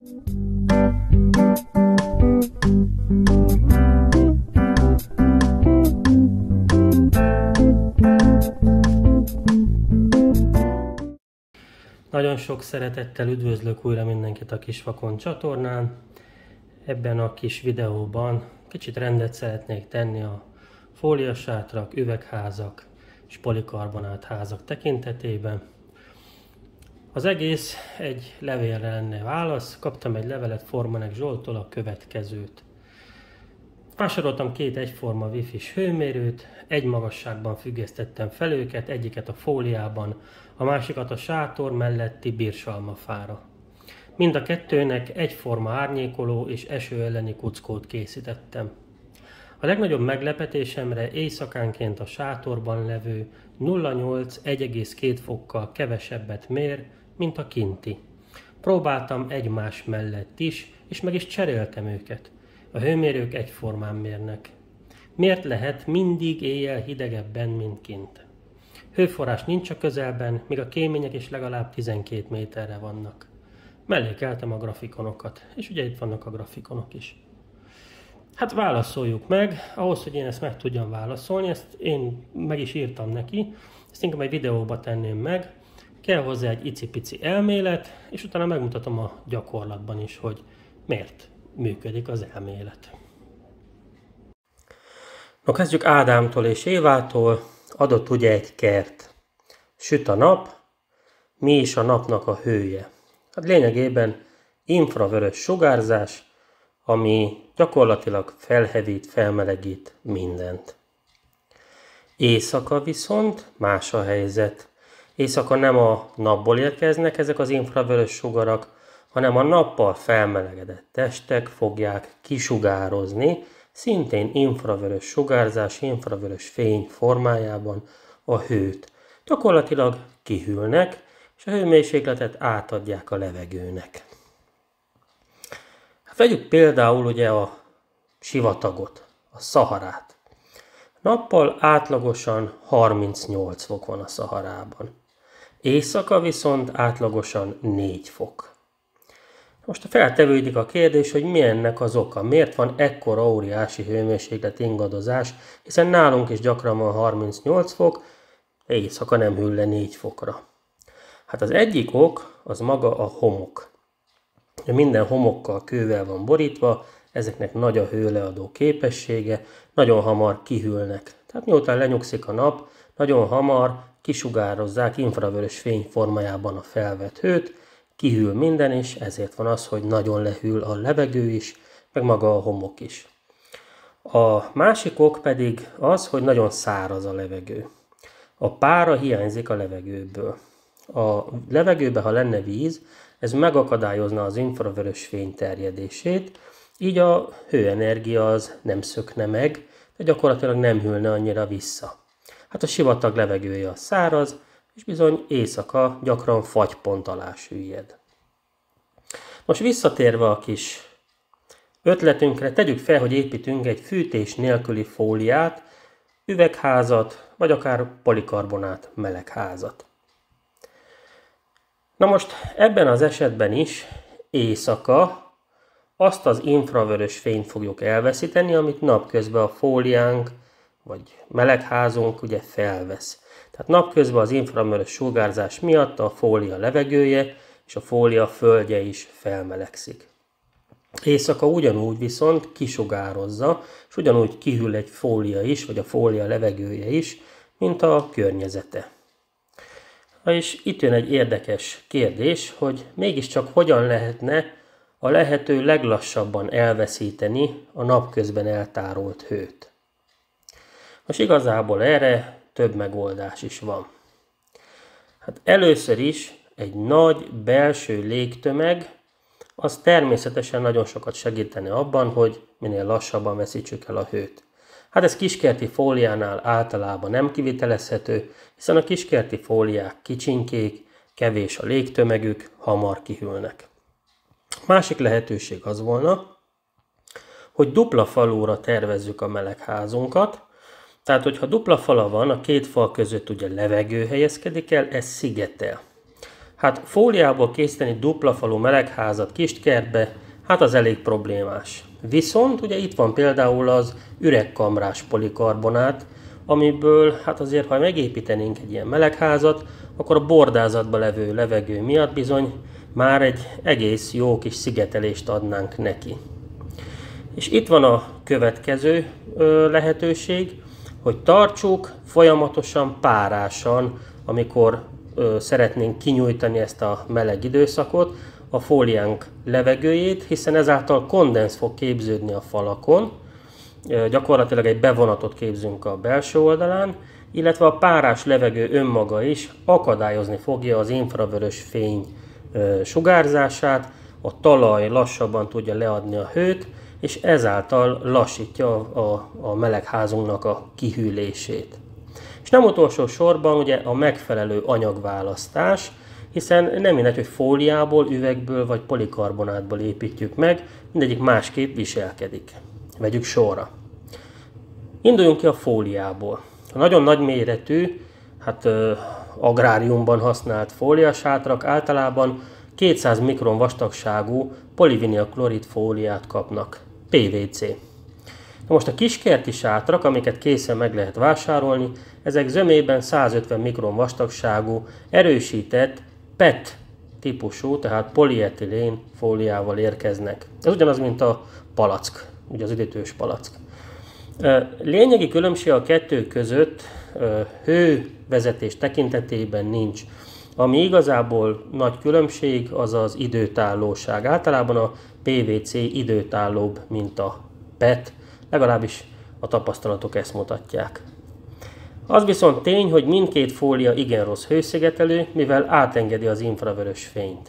Nagyon sok szeretettel üdvözlök újra mindenkit a Kisvakon csatornán. Ebben a kis videóban kicsit rendet szeretnék tenni a fóliasátrak, üvegházak és polikarbonát házak tekintetében. Az egész egy levélre lenne válasz. Kaptam egy levelet Formanek Zsolttól, a következőt. Vásároltam két egyforma wifi-s hőmérőt, egy magasságban függesztettem fel őket, egyiket a fóliában, a másikat a sátor melletti birsalmafára. Mind a kettőnek egyforma árnyékoló és eső elleni kuckót készítettem. A legnagyobb meglepetésemre éjszakánként a sátorban levő 0,8-1,2 fokkal kevesebbet mér, mint a kinti. Próbáltam egymás mellett is, és meg is cseréltem őket. A hőmérők egyformán mérnek. Miért lehet mindig éjjel hidegebben, mint kint? Hőforrás nincs a közelben, míg a kémények is legalább 12 méterre vannak. Mellékeltem a grafikonokat, és ugye itt vannak a grafikonok is. Hát válaszoljuk meg, ahhoz, hogy én ezt meg tudjam válaszolni, ezt én meg is írtam neki, ezt inkább egy videóba tenném meg, kell hozzá egy icipici elmélet, és utána megmutatom a gyakorlatban is, hogy miért működik az elmélet. Na, kezdjük Ádámtól és Évától. Adott ugye egy kert. Süt a nap, mi is a napnak a hője? Hát lényegében infravörös sugárzás, ami gyakorlatilag felhevít, felmelegít mindent. Éjszaka viszont más a helyzet. Éjszaka nem a napból érkeznek ezek az infravörös sugarak, hanem a nappal felmelegedett testek fogják kisugározni, szintén infravörös sugárzás, infravörös fény formájában a hőt. Gyakorlatilag kihűlnek, és a hőmérsékletet átadják a levegőnek. Vegyük például ugye a sivatagot, a Szaharát. Nappal átlagosan 38 fok van a Szaharában. Éjszaka viszont átlagosan 4 fok. Most feltevődik a kérdés, hogy mi ennek az oka, miért van ekkora óriási hőmérséklet ingadozás, hiszen nálunk is gyakran van 38 fok, éjszaka nem hűl le 4 fokra. Hát az egyik ok az maga a homok. Minden homokkal, kővel van borítva, ezeknek nagy a hőleadó képessége, nagyon hamar kihűlnek. Tehát miután lenyugszik a nap, nagyon hamar kisugározzák infravörös fény formájában a felvett hőt, kihűl minden, és ezért van az, hogy nagyon lehűl a levegő is, meg maga a homok is. A másik ok pedig az, hogy nagyon száraz a levegő. A pára hiányzik a levegőből. A levegőben, ha lenne víz, ez megakadályozna az infravörös fény terjedését, így a hőenergia az nem szökne meg, de gyakorlatilag nem hűlne annyira vissza. Hát a sivatag levegője a száraz, és bizony éjszaka gyakran fagypont alá süllyed. Most visszatérve a kis ötletünkre, tegyük fel, hogy építünk egy fűtés nélküli fóliát, üvegházat, vagy akár polikarbonát melegházat. Na most ebben az esetben is éjszaka azt az infravörös fényt fogjuk elveszíteni, amit napközben a fóliánk vagy melegházunk ugye felvesz. Tehát napközben az infravörös sugárzás miatt a fólia levegője és a fólia földje is felmelegszik. Éjszaka ugyanúgy viszont kisugározza, és ugyanúgy kihűl egy fólia is, vagy a fólia levegője is, mint a környezete. És itt jön egy érdekes kérdés, hogy mégiscsak hogyan lehetne a lehető leglassabban elveszíteni a napközben eltárolt hőt. Most igazából erre több megoldás is van. Hát először is egy nagy belső légtömeg, az természetesen nagyon sokat segítene abban, hogy minél lassabban veszítsük el a hőt. Hát ez kiskerti fóliánál általában nem kivitelezhető, hiszen a kiskerti fóliák kicsinkék, kevés a légtömegük, hamar kihűlnek. Másik lehetőség az volna, hogy dupla falúra tervezzük a melegházunkat. Tehát, hogyha dupla fala van, a két fal között ugye levegő helyezkedik el, ez szigetel. Hát fóliából készíteni dupla falú melegházat kiskertbe, hát az elég problémás. Viszont ugye itt van például az üregkamrás polikarbonát, amiből hát azért, ha megépítenénk egy ilyen melegházat, akkor a bordázatban levő levegő miatt bizony már egy egész jó kis szigetelést adnánk neki. És itt van a következő lehetőség, hogy tartsuk folyamatosan párásan, amikor szeretnénk kinyújtani ezt a meleg időszakot, a fóliánk levegőjét, hiszen ezáltal kondensz fog képződni a falakon, gyakorlatilag egy bevonatot képzünk a belső oldalán, illetve a párás levegő önmaga is akadályozni fogja az infravörös fény sugárzását, a talaj lassabban tudja leadni a hőt, és ezáltal lassítja a melegházunknak a kihűlését. És nem utolsó sorban ugye a megfelelő anyagválasztás, hiszen nem mindegy, hogy fóliából, üvegből vagy polikarbonátból építjük meg, mindegyik másképp viselkedik. Vegyük sorra. Induljunk ki a fóliából. A nagyon nagyméretű, agráriumban használt fóliasátrak általában 200 mikron vastagságú polivinilklorid fóliát kapnak, PVC. Na most a kiskerti sátrak, amiket készen meg lehet vásárolni, ezek zömében 150 mikron vastagságú, erősített PET típusú, tehát polietilén fóliával érkeznek. Ez ugyanaz, mint a palack, ugye az üdítős palack. Lényegi különbség a kettő között hővezetés tekintetében nincs. Ami igazából nagy különbség, az az időtállóság. Általában a PVC időtállóbb, mint a PET, legalábbis a tapasztalatok ezt mutatják. Az viszont tény, hogy mindkét fólia igen rossz hőszigetelő, mivel átengedi az infravörös fényt.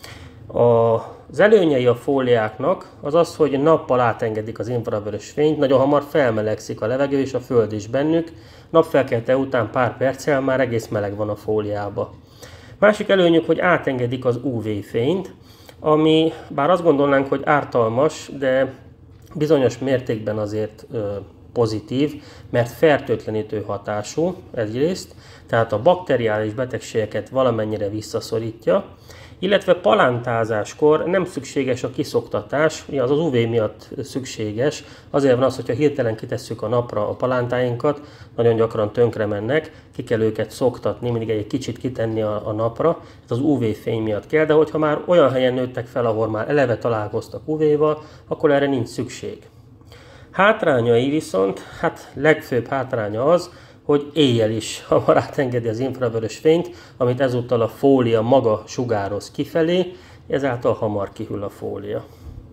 Az előnyei a fóliáknak az az, hogy nappal átengedik az infravörös fényt, nagyon hamar felmelegszik a levegő és a föld is bennük, napfelkelte után pár perccel már egész meleg van a fóliába. Másik előnyük, hogy átengedik az UV-fényt, ami bár azt gondolnánk, hogy ártalmas, de bizonyos mértékben azért pozitív, mert fertőtlenítő hatású egyrészt, tehát a bakteriális betegségeket valamennyire visszaszorítja, illetve palántázáskor nem szükséges a kiszoktatás, az UV miatt szükséges, azért van az, hogyha hirtelen kitesszük a napra a palántáinkat, nagyon gyakran tönkre mennek, ki kell őket szoktatni, mindig egy kicsit kitenni a napra, ez az UV-fény miatt kell, de hogyha már olyan helyen nőttek fel, ahol már eleve találkoztak UV-val, akkor erre nincs szükség. Hátrányai viszont, legfőbb hátránya az, hogy éjjel is hamar átengedi az infravörös fényt, amit ezúttal a fólia maga sugároz kifelé, ezáltal hamar kihűl a fólia.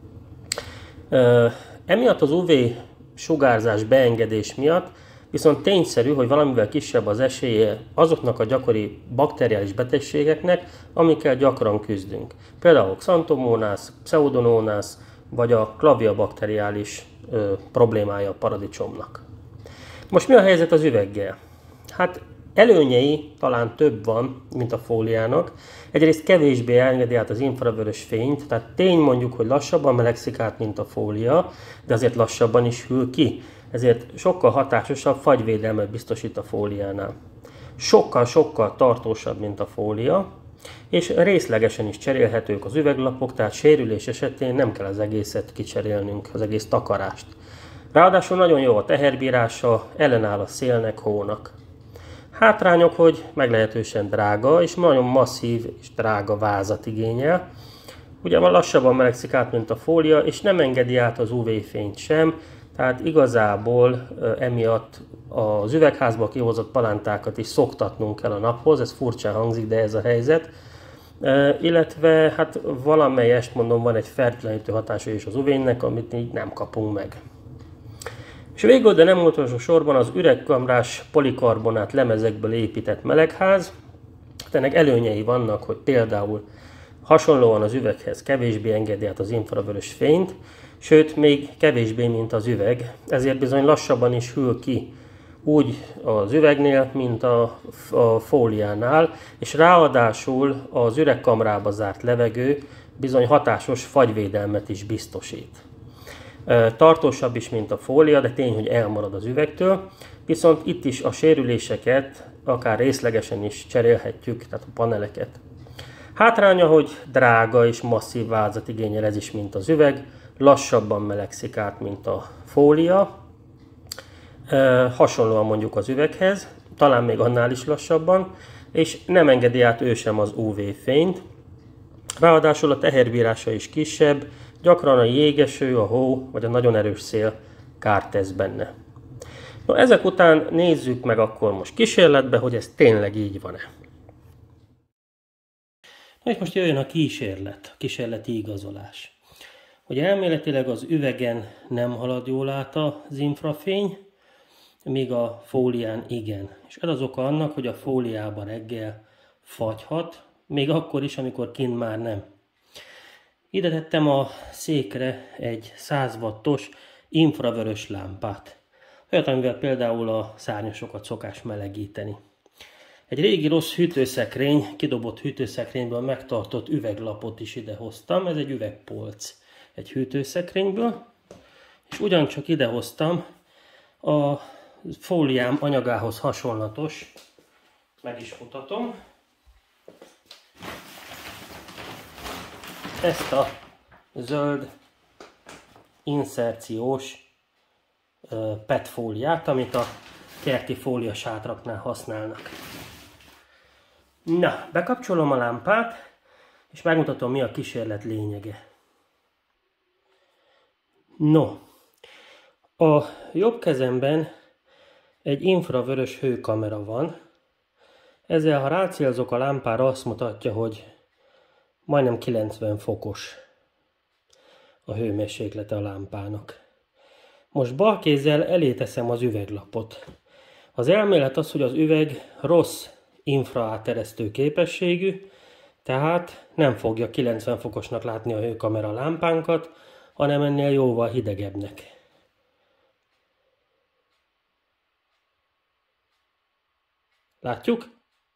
Emiatt az UV sugárzás beengedés miatt viszont tényszerű, hogy valamivel kisebb az esélye azoknak a gyakori bakteriális betegségeknek, amikkel gyakran küzdünk. Például Xanthomonas, Pseudomonas vagy a Clavia bakteriális problémája a paradicsomnak. Most mi a helyzet az üveggel? Előnyei talán több van, mint a fóliának. Egyrészt kevésbé engedi át az infravörös fényt, tehát tény mondjuk, hogy lassabban melegszik át, mint a fólia, de azért lassabban is hűl ki. Ezért sokkal hatásosabb fagyvédelmet biztosít a fóliánál. Sokkal-sokkal tartósabb, mint a fólia, és részlegesen is cserélhetők az üveglapok, tehát sérülés esetén nem kell az egészet kicserélnünk, az egész takarást. Ráadásul nagyon jó a teherbírása, ellenáll a szélnek, hónak. Hátrányok, hogy meglehetősen drága, és nagyon masszív és drága vázat igényel. Ugye lassabban melegszik át, mint a fólia, és nem engedi át az UV-fényt sem, tehát igazából emiatt az üvegházba kihozott palántákat is szoktatnunk kell a naphoz, ez furcsán hangzik, de ez a helyzet. Illetve valamelyest mondom, van egy fertőtlenítő hatása is az UV-nek, amit így nem kapunk meg. És végül, de nem utolsó sorban az üregkamrás polikarbonát lemezekből épített melegház. Ennek előnyei vannak, hogy például hasonlóan az üveghez kevésbé engedi át az infravörös fényt, sőt még kevésbé, mint az üveg, ezért bizony lassabban is hűl ki úgy az üvegnél, mint a fóliánál, és ráadásul az üregkamrába zárt levegő bizony hatásos fagyvédelmet is biztosít. Tartósabb is, mint a fólia, de tény, hogy elmarad az üvegtől, viszont itt is a sérüléseket akár részlegesen is cserélhetjük, tehát a paneleket. Hátránya, hogy drága és masszív vázat igényel ez is, mint az üveg, lassabban melegszik át, mint a fólia. Hasonlóan mondjuk az üveghez, talán még annál is lassabban, és nem engedi át ő sem az UV-fényt. Ráadásul a teherbírása is kisebb, gyakran a jégeső, a hó vagy a nagyon erős szél kárt tesz benne. Na, ezek után nézzük meg akkor most kísérletbe, hogy ez tényleg így van-e. Na és most jöjjön a kísérlet, a kísérleti igazolás. Hogy elméletileg az üvegen nem halad jól át az infrafény, míg a fólián igen. És ez az oka annak, hogy a fóliában reggel fagyhat, még akkor is, amikor kint már nem. Ide tettem a székre egy 100 wattos infravörös lámpát. Olyat, amivel például a szárnyasokat szokás melegíteni. Egy régi rossz hűtőszekrény, kidobott hűtőszekrényből megtartott üveglapot is idehoztam. Ez egy üvegpolc egy hűtőszekrényből. És ugyancsak idehoztam a fóliám anyagához hasonlatos, meg is mutatom, ezt a zöld inszerciós PET fóliát, amit a kerti fóliasátraknál használnak. Na, bekapcsolom a lámpát, és megmutatom, mi a kísérlet lényege. No, a jobb kezemben egy infravörös hőkamera van. Ezzel, ha rácélzok a lámpára, azt mutatja, hogy majdnem 90 fokos a hőmérséklete a lámpának. Most bal kézzel elé teszem az üveglapot. Az elmélet az, hogy az üveg rossz infraáteresztő képességű, tehát nem fogja 90 fokosnak látni a hőkamera lámpánkat, hanem ennél jóval hidegebbnek. Látjuk?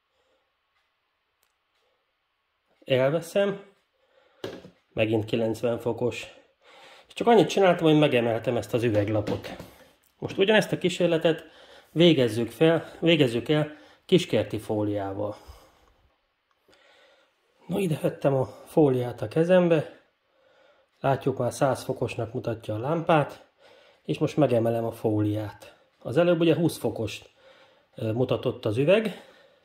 Elveszem, megint 90 fokos. És csak annyit csináltam, hogy megemeltem ezt az üveglapot. Most ugyanezt a kísérletet végezzük el kiskerti fóliával. Na, ide vettem a fóliát a kezembe. Látjuk, már 100 fokosnak mutatja a lámpát, és most megemelem a fóliát. Az előbb ugye 20 fokost mutatott az üveg.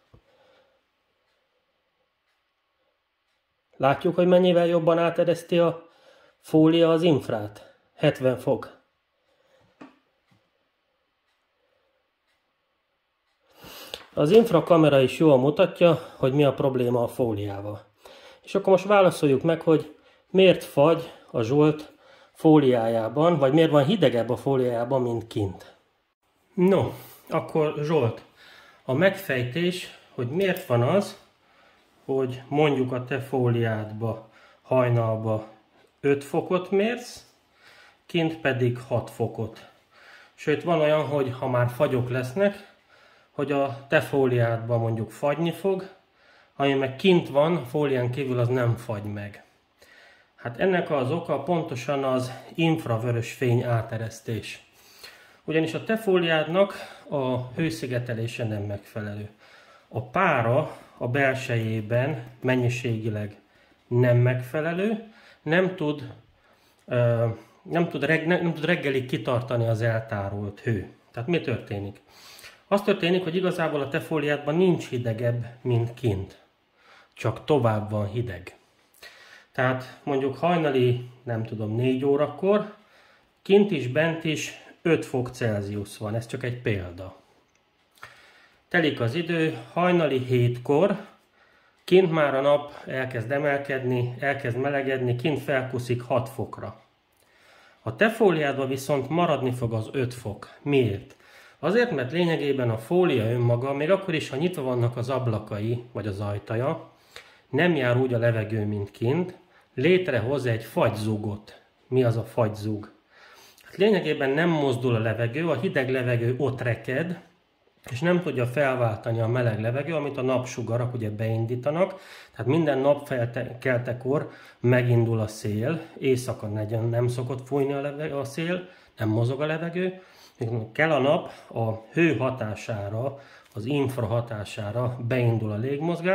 Látjuk, hogy mennyivel jobban átereszti a fólia az infrát. 70 fok. Az infrakamera is jól mutatja, hogy mi a probléma a fóliával. És akkor most válaszoljuk meg, hogy miért fagy a Zsolt fóliájában, vagy miért van hidegebb a fóliájában, mint kint. No, akkor Zsolt, a megfejtés, hogy miért van az, hogy mondjuk a te fóliádba hajnalba 5 fokot mérsz, kint pedig 6 fokot. Sőt, van olyan, hogy ha már fagyok lesznek, hogy a te fóliádban mondjuk fagyni fog, ami meg kint van, a fólián kívül az nem fagy meg. Hát ennek az oka pontosan az infravörös fény áteresztés. Ugyanis a te fóliádnak a hőszigetelése nem megfelelő. A pára a belsejében mennyiségileg nem megfelelő, nem tud reggelig kitartani az eltárolt hő. Tehát mi történik? Az történik, hogy igazából a te fóliádban nincs hidegebb, mint kint. Csak tovább van hideg. Tehát mondjuk hajnali, 4 órakor, kint is, bent is 5 fok Celsius van. Ez csak egy példa. Telik az idő, hajnali 7-kor, kint már a nap elkezd emelkedni, elkezd melegedni, kint felkuszik 6 fokra. A te fóliádban viszont maradni fog az 5 fok. Miért? Azért, mert lényegében a fólia önmaga, még akkor is, ha nyitva vannak az ablakai, vagy az ajtaja, nem jár úgy a levegő, mint kint, létrehoz egy fagyzugot. Mi az a fagyzug? Hát lényegében nem mozdul a levegő, a hideg levegő ott reked, és nem tudja felváltani a meleg levegő, amit a napsugarak ugye beindítanak. Tehát minden napkeltekor megindul a szél, éjszaka nem szokott fújni a szél, nem mozog a levegő. Kell a nap, a hő hatására, az infra hatására beindul a légmozgás,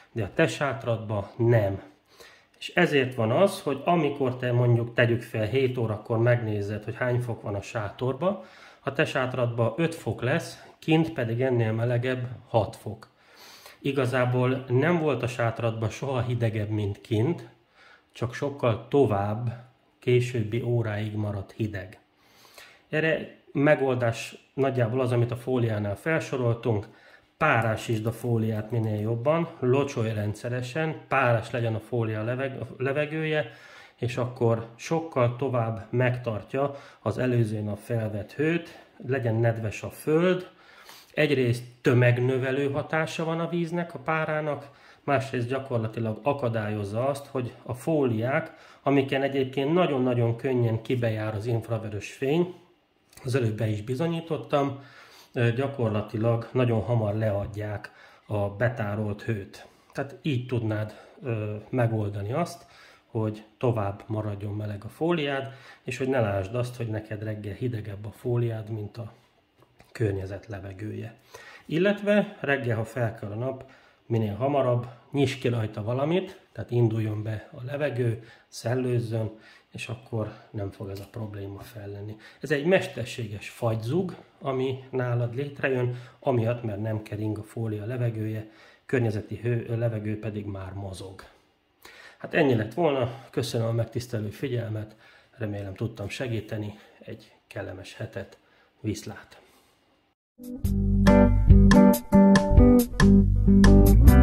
de a te sátradban nem. És ezért van az, hogy amikor te mondjuk tegyük fel 7 órakor megnézed, hogy hány fok van a sátorba, a te sátradban 5 fok lesz, kint pedig ennél melegebb 6 fok. Igazából nem volt a sátradban soha hidegebb, mint kint, csak sokkal tovább, későbbi óráig maradt hideg. Erre megoldás nagyjából az, amit a fóliánál felsoroltunk, párásítsd a fóliát minél jobban, locsolj rendszeresen, párás legyen a fólia levegője, és akkor sokkal tovább megtartja az előző nap felvett hőt, legyen nedves a föld. Egyrészt tömegnövelő hatása van a víznek, a párának, másrészt gyakorlatilag akadályozza azt, hogy a fóliák, amiken egyébként nagyon-nagyon könnyen kibejár az infravörös fény, az előbb be is bizonyítottam, gyakorlatilag nagyon hamar leadják a betárolt hőt. Tehát így tudnád megoldani azt, hogy tovább maradjon meleg a fóliád, és hogy ne lásd azt, hogy neked reggel hidegebb a fóliád, mint a környezet levegője. Illetve reggel, ha felkel a nap, minél hamarabb nyisd ki rajta valamit, tehát induljon be a levegő, szellőzzön, és akkor nem fog ez a probléma fellenni. Ez egy mesterséges fagyzug, ami nálad létrejön, amiatt, mert nem kering a fólia levegője, környezeti levegő pedig már mozog. Hát ennyi lett volna, köszönöm a megtisztelő figyelmet, remélem tudtam segíteni, egy kellemes hetet, viszlát!